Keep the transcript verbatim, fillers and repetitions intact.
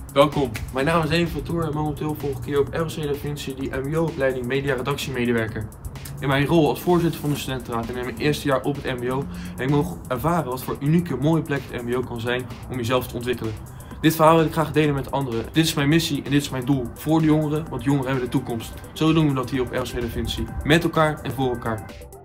Welkom, mijn naam is David van Toer en momenteel volg ik hier op R O C Da Vinci die M B O-opleiding Media Redactiemedewerker. In mijn rol als voorzitter van de studentenraad en in mijn eerste jaar op het M B O heb ik mogen ervaren wat voor unieke mooie plek het M B O kan zijn om jezelf te ontwikkelen. Dit verhaal wil ik graag delen met anderen. Dit is mijn missie en dit is mijn doel voor de jongeren, want jongeren hebben de toekomst. Zo doen we dat hier op R O C Da Vinci. Met elkaar en voor elkaar.